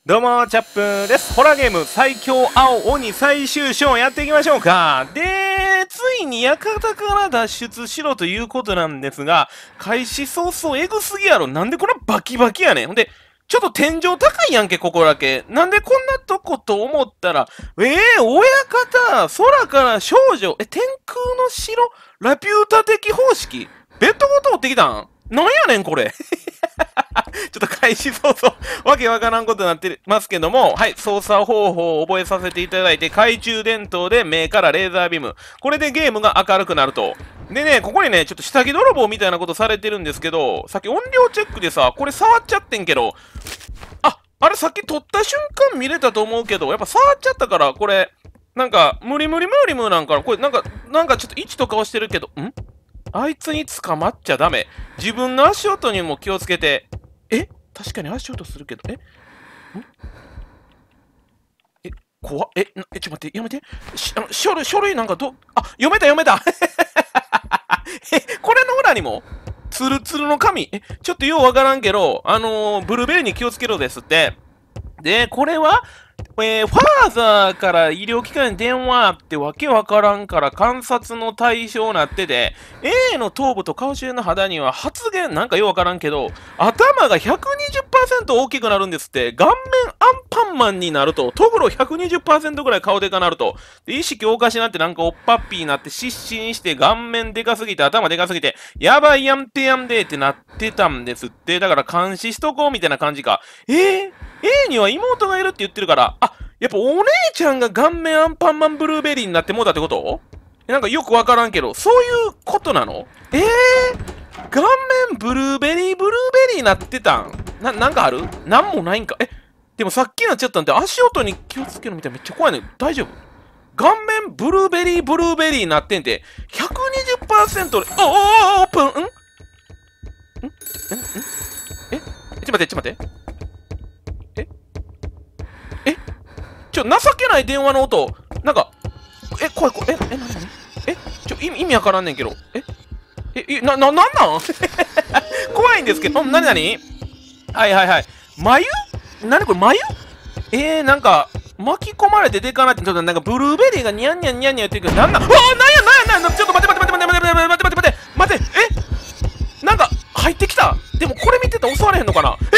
どうも、チャップです。ホラーゲーム最強青鬼最終章やっていきましょうか。で、ついに館から脱出しろということなんですが、開始早々エグすぎやろ。なんでこんなバキバキやねん。ほんで、ちょっと天井高いやんけ、ここだけ。なんでこんなとこと思ったら、親方、空から少女、天空の城、ラピュータ的方式、ベッドごと追ってきたんなんやねん、これ。ちょっと開始早々、わけわからんことになってますけども、はい、操作方法を覚えさせていただいて、懐中電灯で目からレーザービーム。これでゲームが明るくなると。でね、ここにね、ちょっと下着泥棒みたいなことされてるんですけど、さっき音量チェックでさ、これ触っちゃってんけど、あれさっき撮った瞬間見れたと思うけど、やっぱ触っちゃったから、これ、なんか、無理なんかな。これ、なんかちょっと位置とか押してるけど、あいつに捕まっちゃダメ。自分の足音にも気をつけて。確かに足音するけど、怖っ。ちょっと待って、やめて。書類なんか読めたこれの裏にもツルツルの紙。ちょっとようわからんけど、ブルーベリーに気をつけろですって。で、これは、ファーザーから医療機関に電話ってわけわからんから観察の対象になってて、A の頭部と顔中の肌には発現なんかようわからんけど、頭が 120% 大きくなるんですって、顔面アンパンマンになると、トグロ 120% ぐらい顔でかなると、で意識おかしになってなんかおっぱっぴーになって失神して顔面でかすぎて頭でかすぎて、やばいやんてやんでってなってたんですって、だから監視しとこうみたいな感じか。A には妹がいるって言ってるから、やっぱお姉ちゃんが顔面アンパンマンブルーベリーになってもうたってこと？なんかよくわからんけど、そういうことなの？顔面ブルーベリーになってたん？なんかある？なんもないんか？でもさっきなっちゃったんで足音に気をつけるみたいなめっちゃ怖いね。大丈夫？顔面ブルーベリーになってんて、120% で、オープン？ちょっと待って。情けない電話の音。なんか、怖い。意味わからんねんけど。なん怖いんですけど、なにはい。眉なにこれ、眉なんか、巻き込まれてでかなって、ちょっとなんかブルーベリーがニャンニャン言ってるけど、なんちょっと待ってなんか、入ってきた。でもこれ見てたら襲われへんのかな？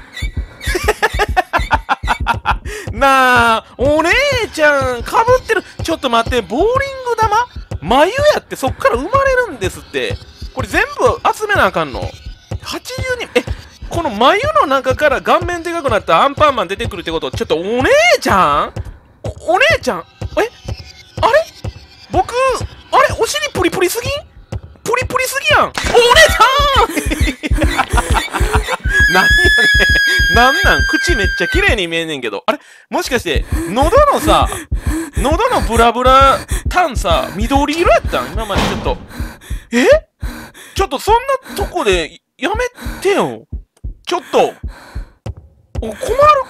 なあ、お姉ちゃん、かぶってる。ちょっと待って、ボーリング玉眉やってそっから生まれるんですって。これ全部集めなあかんの。82、この眉の中から顔面でかくなったアンパンマン出てくるってこと？ちょっとお姉ちゃんお姉ちゃんあれ僕、お尻プリプリすぎやん。お姉ちゃんなんやねん。なん口めっちゃ綺麗に見えんねんけど。あれもしかして、喉のブラブラタンさ、緑色やったん今までちょっと。ちょっとそんなとこでやめてよ。ちょっと。困る。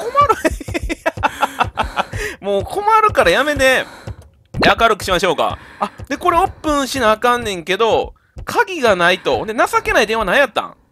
もう困るからやめて。明るくしましょうか。で、これオープンしなあかんねんけど、鍵がないと。で、情けない電話何やったん？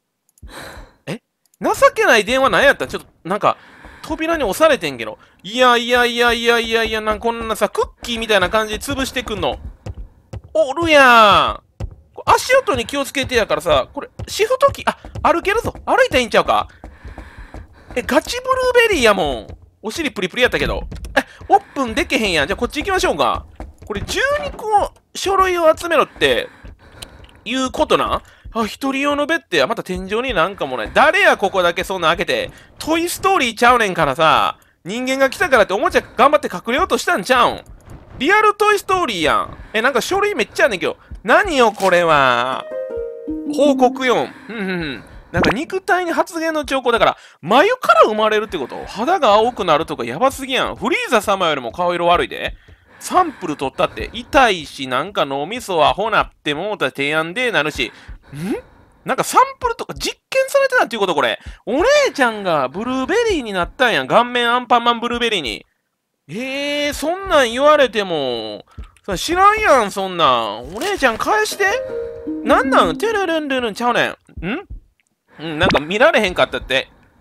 情けない電話何やったん？ちょっと、なんか、扉に押されてんけど。いや、こんなさ、クッキーみたいな感じで潰してくんの。おるやん。足音に気をつけてやからさ、これ、シフトキー、歩けるぞ。歩いたらいいんちゃうか？ガチブルーベリーやもん。お尻プリプリやったけど。オープンでけへんやん。じゃあこっち行きましょうか。これ12個書類を集めろって、いうことな。一人用のベッドや、また天井になんかもない。誰やここだけそんな開けて。トイストーリーちゃうねんからさ。人間が来たからっておもちゃ頑張って隠れようとしたんちゃうん。リアルトイストーリーやん。なんか書類めっちゃあんねんけど。何よこれは。報告4。なんか肉体に発現の兆候だから、眉から生まれるってこと？肌が青くなるとかやばすぎやん。フリーザ様よりも顔色悪いで。サンプル取ったって痛いし、なんか脳みそはほなってもうた提案でなるし、なんかサンプルとか実験されてたっていうことこれ。お姉ちゃんがブルーベリーになったんやん。顔面アンパンマンブルーベリーに。そんなん言われても、知らんやん、そんなん。お姉ちゃん返して。なんなんテルルンルルンちゃうねん。なんか見られへんかったって。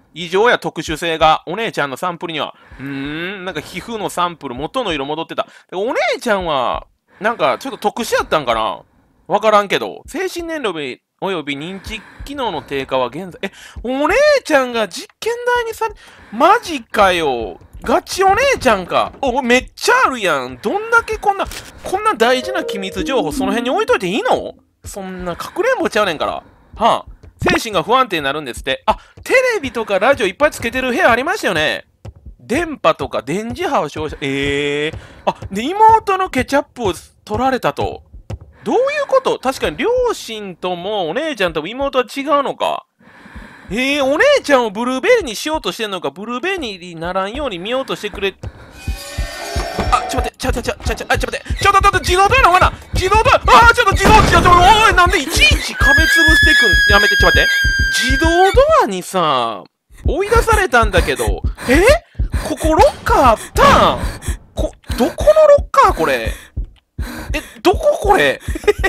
異常や特殊性が、お姉ちゃんのサンプルには。なんか皮膚のサンプル、元の色戻ってた。お姉ちゃんは、なんかちょっと特殊やったんかなわからんけど、精神年齢および認知機能の低下は現在、お姉ちゃんが実験台にされ、マジかよ。ガチお姉ちゃんか。めっちゃあるやん。どんだけこんな大事な機密情報その辺に置いといていいの？そんなかくれんぼちゃうねんから。はあ。精神が不安定になるんですって。テレビとかラジオいっぱいつけてる部屋ありましたよね。電波とか電磁波を照射。で、妹のケチャップを取られたと。どういうこと？確かに両親ともお姉ちゃんとも妹は違うのか。お姉ちゃんをブルーベリーにしようとしてんのか、ブルーベリーにならんように見ようとしてくれ。ちょっと待って、ちょっと待って、自動ドアの罠、自動ドア、ちょっと自動、おい、なんでいちいち壁潰していくん？やめて、ちょっと待って。自動ドアにさ、追い出されたんだけど、ここロッカーあったん？どこのロッカーこれ？どここれ？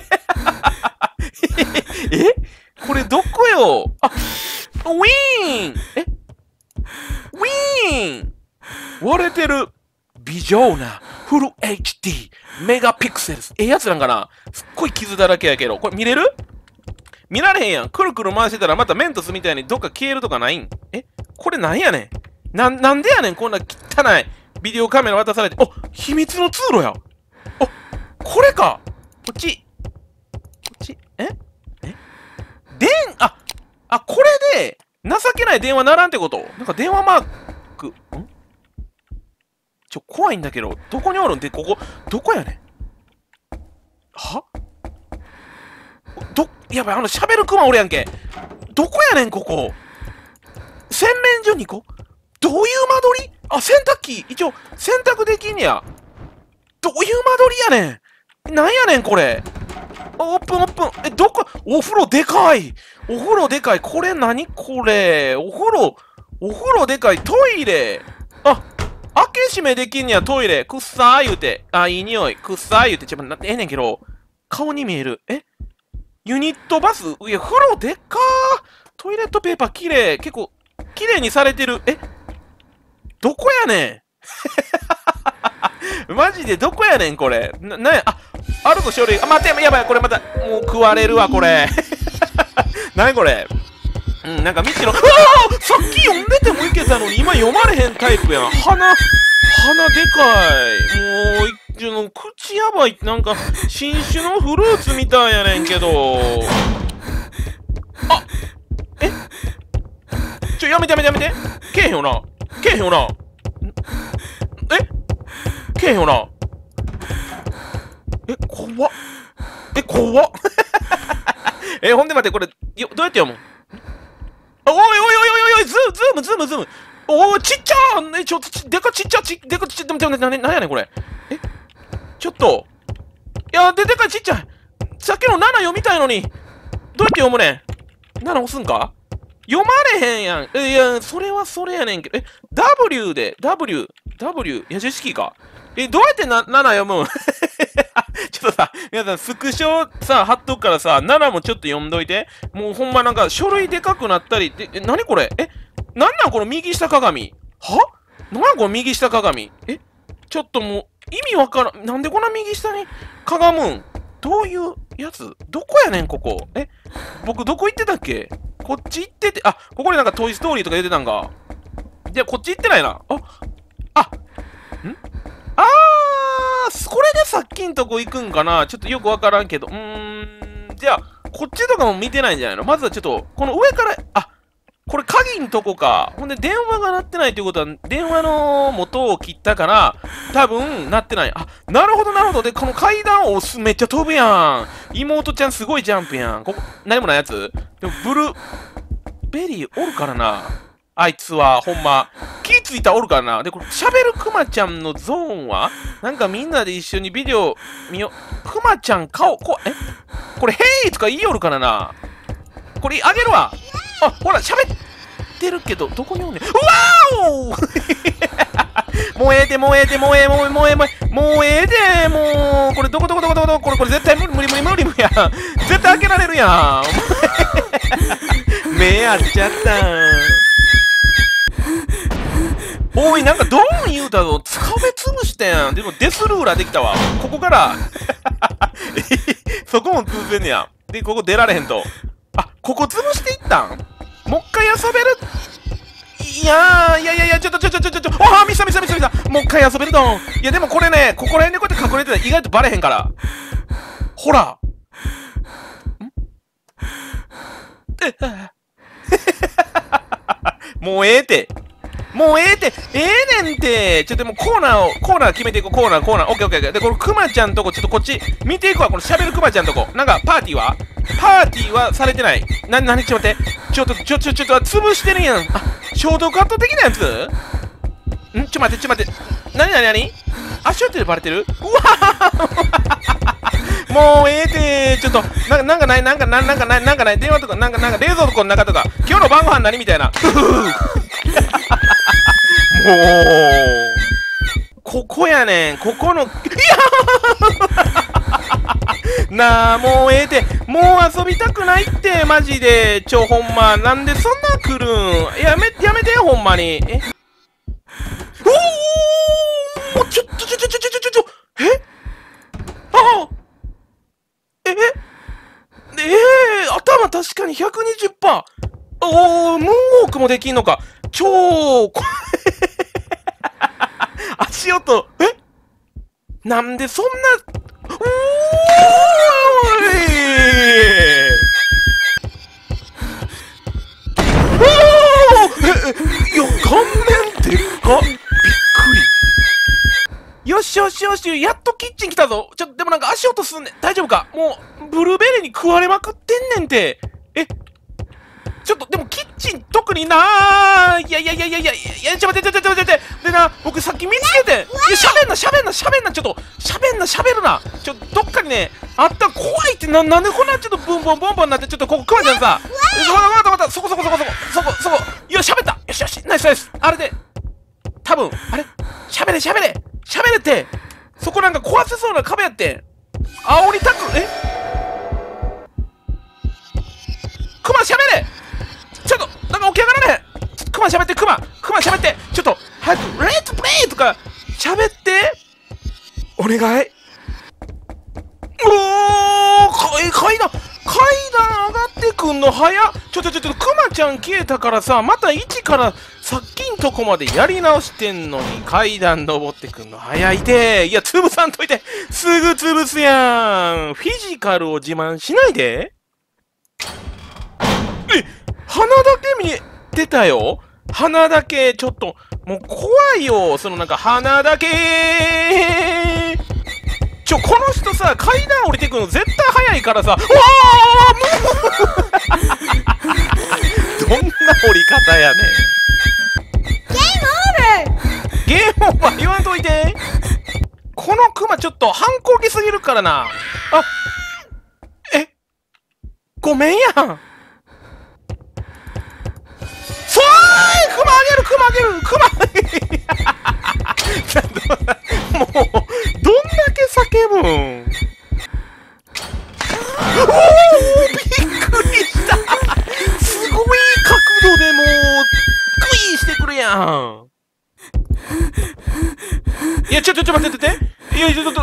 これどこよ？ウィーン！ウィーン！割れてる。微妙なフル HD メガピクセルズ。やつなんかな？すっごい傷だらけやけど。これ見れる？見られへんやん。くるくる回してたらまたメントスみたいにどっか消えるとかないん？これなんやねん。なんでやねん。こんな汚いビデオカメラ渡されて。秘密の通路や。これか。こっち。これで、情けない電話ならんってこと？なんか電話マーク、怖いんだけど、どこにおるんで、ここ、どこやねん。やばい、喋るクマおるやんけ。どこやねん、ここ。洗面所にどういう間取り？洗濯機、一応、洗濯できんねや。どういう間取りやねん。なんやねん、これ。オープン。どこ？お風呂でかい。これ何これ。お風呂でかい。トイレ。開け閉めできんねや、トイレ。くっさー言うて。いい匂い。くっさー言うて。ねんけど。顔に見える。ユニットバス？いや、風呂でっかー。トイレットペーパーきれい。結構、きれいにされてる。どこやねん。マジでどこやねん、これ。あるぞ、書類。待って、やばい、これまた、もう食われるわ、これ。何これ。なんか未知の、さっき読んでてもいけたのに、今読まれへんタイプやん。鼻でかい。もう、口やばい。なんか、新種のフルーツみたいやねんけど。やめて。けえへんよな。けえへんよな。怖っ。ほんで待って、これ、どうやって読む？おい、ズーム。ちっちゃー！でかちっちゃ、なんやねん、これ。ちょっと。いや、でかいちっちゃい。さっきの7読みたいのに。どうやって読むねん？ 7 押すんか？読まれへんやん。いや、それはそれやねんけど。W で、W、矢印か。どうやって7読むん？ちょっとさ、皆さん、スクショさ、貼っとくからさ、7もちょっと読んどいて。もうほんまなんか、書類でかくなったり。何これ？なんなんこの右下鏡。なんなんこの右下鏡。ちょっともう、意味わからん。なんでこんな右下にかがむん？どういうやつ？どこやねん、ここ。僕どこ行ってたっけ？こっち行ってて、ここになんかトイストーリーとか言ってたんか。じゃあ、こっち行ってないな。これでさっきんとこ行くんかな？ちょっとよくわからんけど。じゃあ、こっちとかも見てないんじゃないの？まずはちょっと、この上から、これ鍵んとこか。ほんで、電話が鳴ってないということは、電話の元を切ったから、多分、鳴ってない。なるほど。で、この階段をめっちゃ飛ぶやん。妹ちゃんすごいジャンプやん。ここ、何もないやつ？でも、ブルーベリーおるからな。あいつは、ほんま。気ついたらおるからな。で、これ、喋るクマちゃんのゾーンはなんかみんなで一緒にビデオ見よう。クマちゃん顔、これ、ヘイとか言いよるからな。これ、あげるわ。ほら、喋ってるけど、どこにおんねん。うわーもうええで、もうええで、もうええで、もう、これ、どこ、これ絶対無理やん。絶対開けられるやん。目合っちゃった。 おい、なんかドン言うたぞ。つかめ潰したやん。でもデスルーラーできたわ。ここから、そこも潰せんねや。で、ここ出られへんと。あ、ここ潰していったん？もう一回遊べる？いやちょっと、ああ、ミスった。もう一回遊べるドン。いや、でもこれね、ここら辺でこうやって隠れてたら意外とバレへんから。ほら。もうええて。ええねんて。ちょっともうコーナー決めていこう。コーナー。オッケー。で、このクマちゃんとこ、ちょっとこっち見ていくわ。この喋るクマちゃんとこ。なんか、パーティーはされてない。ちょっと待って。ちょっと、潰してるやん。あ、ショートカット的なやつ？ちょっと待って。なに足音でバレてる？うわもうええて。ちょっと、なんかない。電話とか、なんか冷蔵庫の中とか、今日の晩ご飯何みたいな。もう、ここやねん。ここの、いやなあ、もうええて。もう遊びたくないって、マジで。ほんま。なんでそんな来るん？やめて、ほんまに。おー！ちょ、え？ああ！頭確かに 120%。おー、ムーンウォークもできんのか。足音、なんでそんな、おーい！いや、顔面でっか！びっくり。よし、やっとキッチン来たぞ。でもなんか足音すんねん。大丈夫か？もう、ブルーベリーに食われまくってんねんて。でもキッチン特になー。いや、ちょっと待って。でな、僕さっき見つけて。いや、喋んな。喋るな。どっかにね、あったら怖いって、なんでこんなちょっとボンボンなって、ちょっとここ、クマちゃんさ。また、そこ。いや、喋った。よし、ナイス。あれで、多分、あれ喋れって。そこなんか壊せそうな壁やって。煽りたく、クマ喋れ！ちょっと、なんか起き上がられへん！クマ喋って！ちょっと、早く、レッツプレイとか、喋って！お願い！おー！階段上がってくんの早っ！クマちゃん消えたからさ、また一からさっきんとこまでやり直してんのに、階段登ってくんの早いて！いや、潰さんといて！すぐ潰すやん！フィジカルを自慢しないで！鼻だけ見えてたよ。鼻だけ、ちょっと、もう怖いよ。なんか鼻だけこの人さ、階段降りてくの絶対早いからさ、どんな降り方やねん。ゲームオーバー言わんといて。このクマちょっと反抗期すぎるからな。ごめんやん。クマあげるもう、どんだけ叫ぶん？おー！びっくりした！すごい角度でもう、クイーしてくるやん！いや、ちょっと待って。いや、ゲーム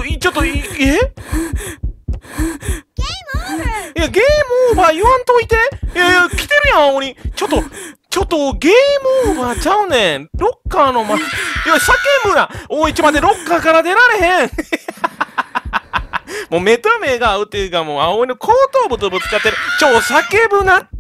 オーバー言わんといて。いや、来てるやん、鬼。ちょっと、ゲームオーバーちゃうねん。ロッカーの前。いや、叫ぶな。おい、ちょ、待って、ロッカーから出られへん。もう目と目が合うっていうか、もう葵の後頭部とぶつかってる。叫ぶなって。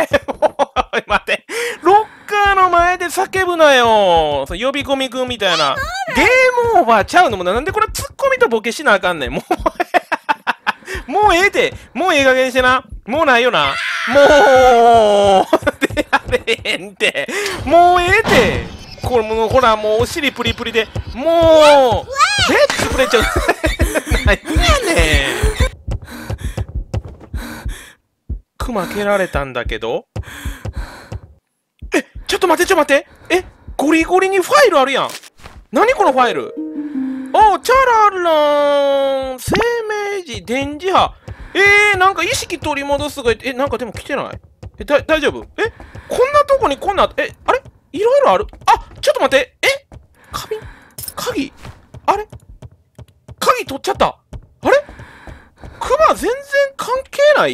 おい、待って。ロッカーの前で叫ぶなよ。呼び込みくんみたいな。ゲームオーバーちゃうのもなんでこれツッコミとボケしなあかんねん。もうええて。もうええ加減してな。もうないよな。もう出られへんて。もうええて。これもうほら、もうお尻プリプリで。もうレッツプレイちゃう。何やねん。クマ蹴られたんだけど。ちょっと待って。ゴリゴリにファイルあるやん。何このファイル。チャララーン、生命時、電磁波。なんか意識取り戻すとか言って、なんかでも来てない？大丈夫？こんなとこにこんな、あれいろいろある。あ、ちょっと待って。鍵あれ鍵取っちゃった。あれクマ全然関係ない？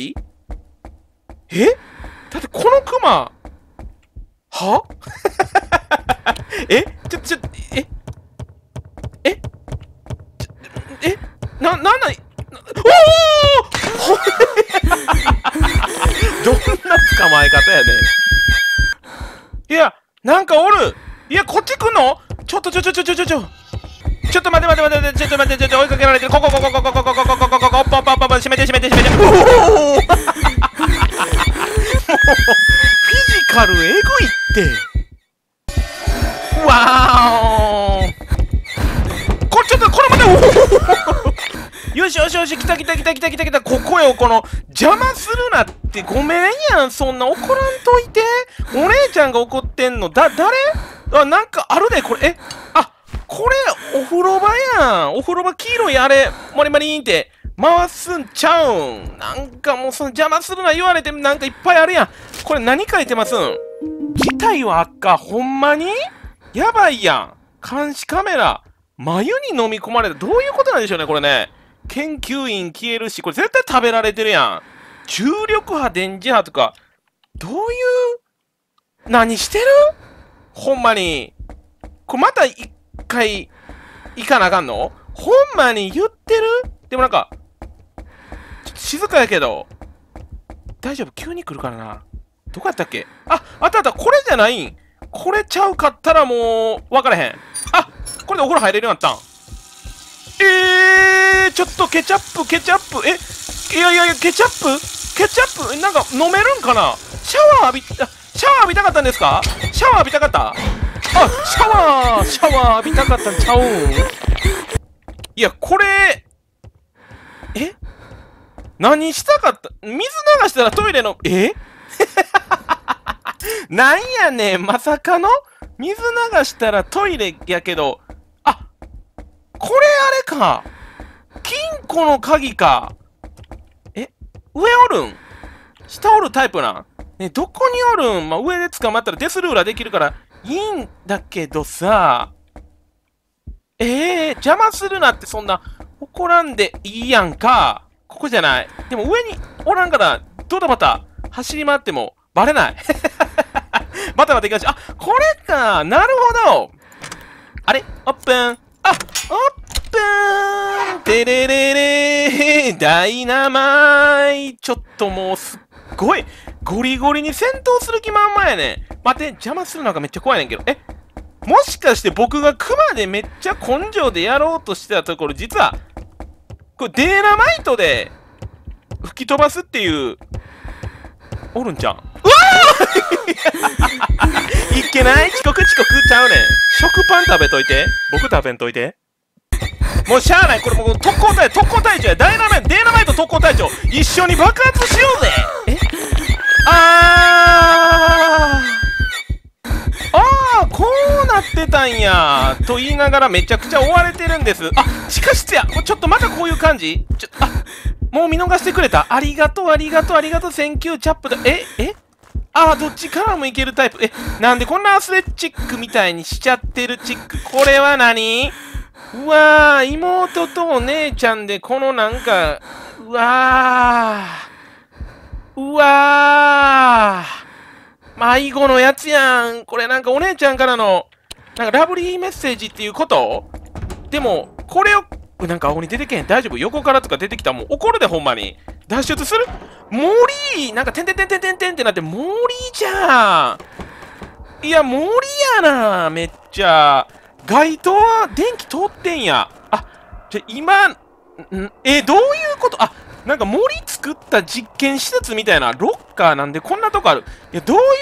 だってこのクマ、はえちょ、ええちょなんない、おおどんな捕まえ方やねん。いや、なんかおる。いや、こっち来んの？ちょっと待って、ちょっと待って、追いかけられてる。こ、閉めて。おおもう、フィジカルエグいって。わーお。ちょっと、これまで、よし、来た。ここよ、この、邪魔するなって、ごめんやん、そんな怒らんといて。お姉ちゃんが怒ってんの、誰？あ、なんかあるで、これ、これ、お風呂場やん。お風呂場黄色いあれ、モリマリーンって回すんちゃうん。なんかもうその邪魔するな言われてなんかいっぱいあるやん。これ何書いてますん？事態は赤、ほんまに？やばいやん。監視カメラ、眉に飲み込まれた。どういうことなんでしょうね、これね。研究員消えるし、これ絶対食べられてるやん。重力波、電磁波とか、どういう、何してる？ほんまに。これまた一回行かなあかんの？ほんまに言ってる？でもなんか、ちょっと静かやけど、大丈夫？急に来るからな。どこやったっけ？あった、これじゃないん？これちゃうかったらもう、分からへん。これでお風呂入れるようになったん？ちょっとケチャップ、いや、ケチャップ、なんか飲めるんかな？シャワー浴びたかったんですか？シャワー浴びたかった？シャワー浴びたかったんちゃうん？いや、これ、何したかった？水流したらトイレの、なんやねん、まさかの水流したらトイレやけど、これあれか。金庫の鍵か。上おるん？下おるタイプなん？どこにおるん？上で捕まったらデスルーラーできるからいいんだけどさ。邪魔するなってそんな怒らんでいいやんか。ここじゃない。でも上におらんから、ドタバタ走り回ってもバレない。バタバタいかんし。これか。なるほど。あれ？オープン。オープン！てれれれー！ダイナマイ！ちょっともうすっごいゴリゴリに戦闘する気満々やねん。待って、邪魔するのがめっちゃ怖いねんけど。もしかして僕がクマでめっちゃ根性でやろうとしてたところ、実は、これデーナマイトで吹き飛ばすっていう、おるんちゃう？うわーいっけない？遅刻ちゃうねん。食パン食べといて。僕食べんといて。もうしゃあない。これもう特攻隊長や。デーナマイト特攻隊長。一緒に爆発しようぜ。こうなってたんや。と言いながらめちゃくちゃ追われてるんです。地下室や。もうちょっとまたこういう感じ？もう見逃してくれた。ありがとう、センキュー、チャップだ。どっちからもいけるタイプ。なんでこんなアスレチックみたいにしちゃってるチック。これは何？うわー、妹とお姉ちゃんでこのなんか、うわー、迷子のやつやん。これなんかお姉ちゃんからの、なんかラブリーメッセージっていうこと？でも、これを、なんか青に出てけへん。大丈夫？横からとか出てきたらもう怒るで、ほんまに。脱出する？森！なんか、てんってなって、森じゃん。いや、森やな、めっちゃ。街灯は電気通ってんや。今、どういうこと？なんか森作った実験施設みたいな、ロッカーなんでこんなとこある。いや、どういう、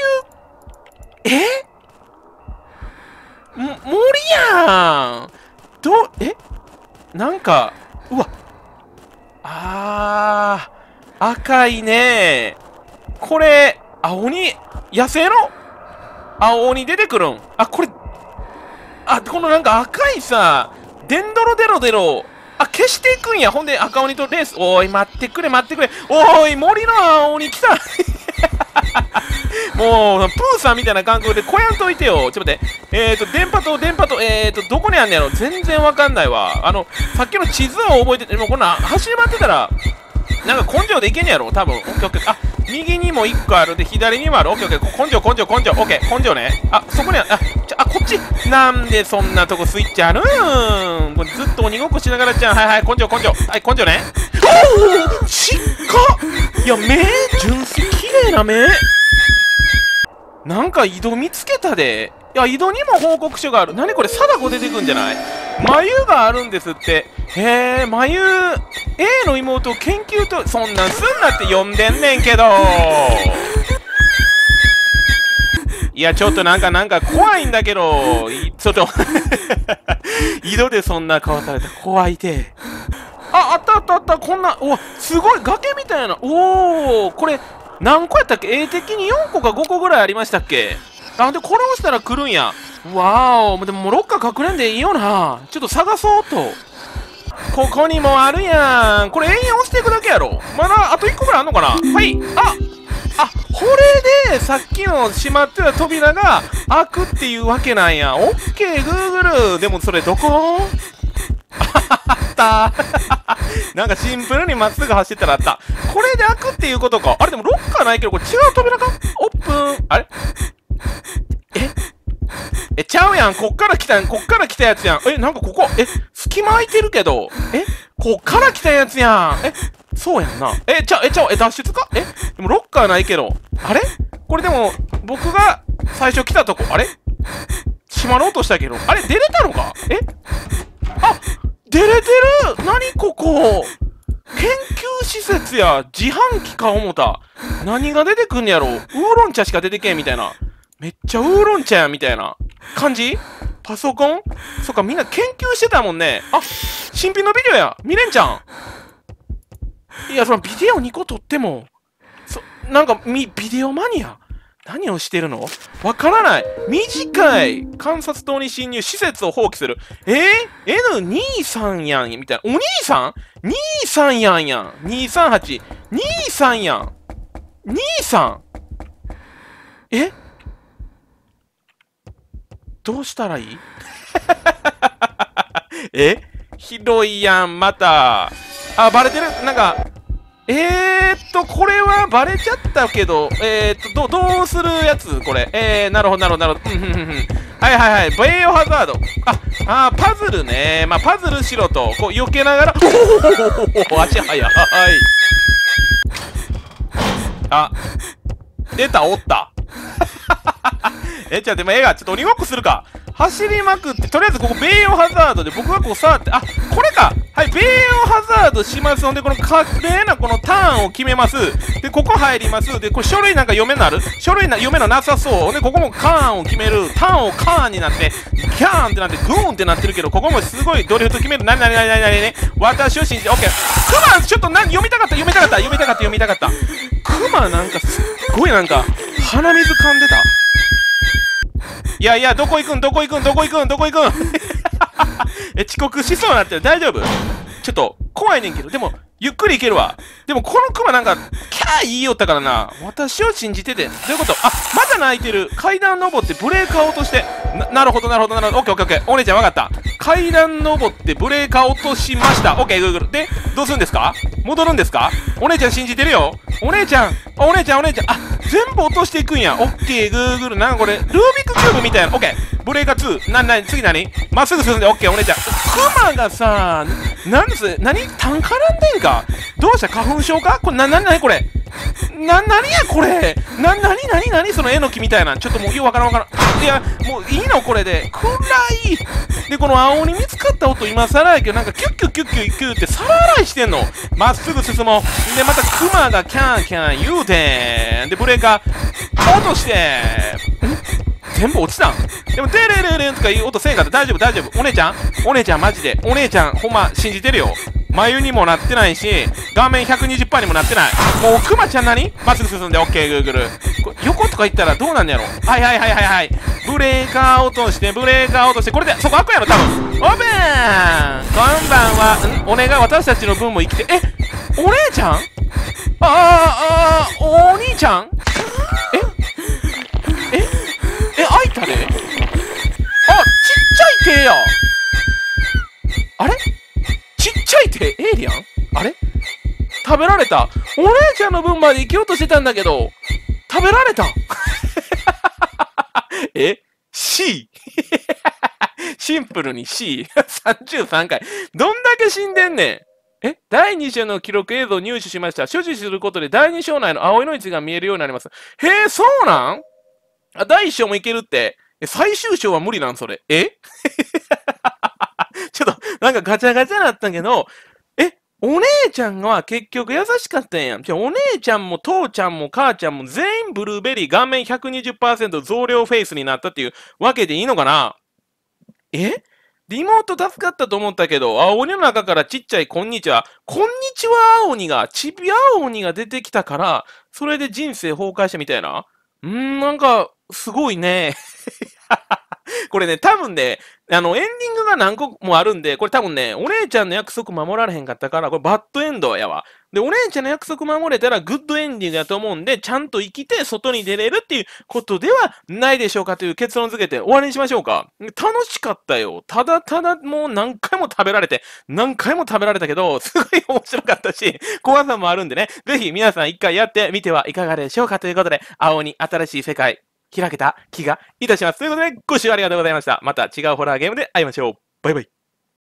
森やん。なんか、うわ。赤いね。これ、野生の青鬼出てくるん？これ、このなんか赤いさ、デンドロデロデロ、消していくんや。ほんで赤鬼とレース。おい、待ってくれ。おい、森の青鬼来た。 もう、プーさんみたいな感覚でこやんといてよ。ちょっと待って。電波塔、どこにあんねやろ。全然わかんないわ。さっきの地図を覚えてて、でもこんな走り回ってたら、なんか根性でいけんねやろ。多分。オッケーオッケー。あ、右にも1個ある。で、左にもある。オッケーオッケー。根性。オッケー。根性ね。あ、そこにあ、こっち。なんでそんなとこスイッチあるん？これずっと鬼ごっこしながらじゃん。はいはい。根性。はい、根性ね。おお、ちっか。いや、目、純粋、綺麗な目。なんか井戸見つけたで。いや、井戸にも報告書がある。何これ、貞子出てくんじゃない？眉があるんですって。へえ、眉、A の妹を研究と、そんなんすんなって呼んでんねんけど。いや、ちょっとなんか怖いんだけど、ちょっと、井戸でそんな顔されたら怖いて。あった、こんな、うわ、すごい、崖みたいな。おー、これ、何個やったっけ？ A 的に4個か5個ぐらいありましたっけ？あ、で、これ押したら来るんや。わーお、でももうロッカー隠れんでいいよな。ちょっと探そうと。ここにもあるやん。これ延々押していくだけやろ。まだあと1個ぐらいあんのかな？はい。これでさっきの閉まってた扉が開くっていうわけなんや。オッケー、グーグル。でもそれどこ？あったなんかシンプルにまっすぐ走ってたらあった。これで開くっていうことか。あれでもロッカーないけど、これ違う扉か？オープン。あれ？ちゃうやん。こっから来たやつやん。なんかここ、隙間空いてるけど。こっから来たやつやん。そうやんな。脱出か？でもロッカーないけど。あれ？これでも、僕が最初来たとこ、あれ？閉まろうとしたけど。あれ？出れたのか？あ！出れてる！何ここ？研究施設や。自販機か思た。何が出てくんねやろ？ウーロン茶しか出てけんみたいな。めっちゃウーロン茶やみたいな感じ？パソコン？そっか、みんな研究してたもんね。あ、新品のビデオや。見れんじゃん。いや、そのビデオ2個撮っても、なんか、ビデオマニア何をしてるの？わからない。短い。観察棟に侵入。施設を放棄する。N23 やん。みたいな。お兄さん ?23 やんやん。238。23やん。23? どうしたらいい？ひどいやん、また。あ、バレてる。なんか、これはバレちゃったけど、どうするやつこれ。なるほど。はい。バイオハザード。パズルね。まあ、パズルしろと、こう、避けながら、足早い。あ、出た、おった。でもちょっと鬼ごっこするか。走りまくって、とりあえずここベイオハザードで僕がこう触って、これか。はい、ベイオハザードしますので、この華麗なこのターンを決めます。で、ここ入ります。で、これ書類なんか読めなる？書類読めなさそう。で、ここもカーンを決める。ターンをカーンになって、キャーンってなって、グーンってなってるけど、ここもすごいドリフト決める。ね。私を信じて、オッケー。クマ、ちょっと読みたかった。クマなんかすっごいなんか、鼻水噛んでた。いや、どこ行くん遅刻しそうになってる。大丈夫？ちょっと、怖いねんけど。でも、ゆっくり行けるわ。でも、このクマなんか、キャー言いよったからな。私を信じてて。どういうこと？まだ泣いてる。階段登ってブレーカー落として。なるほど。オッケー。お姉ちゃんわかった。階段登ってブレーカー落としました。オッケー、グーグル。で、どうするんですか？戻るんですか？お姉ちゃん信じてるよ。お姉ちゃん。全部落としていくんや。オッケー、グーグル。なんかこれ、ルービックキューブみたいな。オッケー。ブレーカー2。次何？まっすぐ進んで。オッケー、お姉ちゃん。クマがさ、何単絡んでんか？どうした？花粉症か？これ、何これ？何やこれ？何その絵の木みたいな。ちょっともうようわからん。いや、もういいのこれで。暗い。で、この青に見つかった音今更やけど、なんかキュッキュって皿洗いしてんの。まっすぐ進もう。で、またクマがキャン言うてん。で、ブレーカー落として。全部落ちたん？でも、テレレレンとかいう音せんかった。大丈夫。お姉ちゃんマジで。お姉ちゃんほんま信じてるよ。眉にもなってないし、画面 120% にもなってない。もう、クマちゃん何？まっすぐ進んで、オッケー、グーグル。横とか行ったらどうなんのやろ？はい。ブレーカー落として、これで、そこ開くやろ、多分。オープン！こんばんは。お願い、私たちの分も生きて、お姉ちゃん？お兄ちゃん？ 開いたで。あ、ちっちゃい手や。あれちっちゃい手、エイリアンあれ食べられた。お姉ちゃんの分まで生きようとしてたんだけど、食べられた。C シンプルに C33 回。どんだけ死んでんねん。第2章の記録映像を入手しました。所持することで第2章内の青いの位置が見えるようになります。へえ、そうなん第1章もいけるって。最終章は無理なんそれ。ちょっと、なんかガチャガチャなったけど、お姉ちゃんは結局優しかったんやん。お姉ちゃんも父ちゃんも母ちゃんも全員ブルーベリー顔面 120% 増量フェイスになったっていうわけでいいのかな。リモート助かったと思ったけど、青鬼の中からちっちゃいこんにちは。こんにちは青鬼が、ちび青鬼が出てきたから、それで人生崩壊したみたいな。なんか、すごいね。これね、多分ね、エンディングが何個もあるんで、これ多分ね、お姉ちゃんの約束守られへんかったから、これバッドエンドやわ。で、お姉ちゃんの約束守れたらグッドエンディングやと思うんで、ちゃんと生きて外に出れるっていうことではないでしょうかという結論付けて終わりにしましょうか。楽しかったよ。ただただもう何回も食べられて、何回も食べられたけど、すごい面白かったし、怖さもあるんでね、ぜひ皆さん一回やってみてはいかがでしょうかということで、青に新しい世界、開けた気がいたします。ということで、ご視聴ありがとうございました。また違うホラーゲームで会いましょう。バイバイ。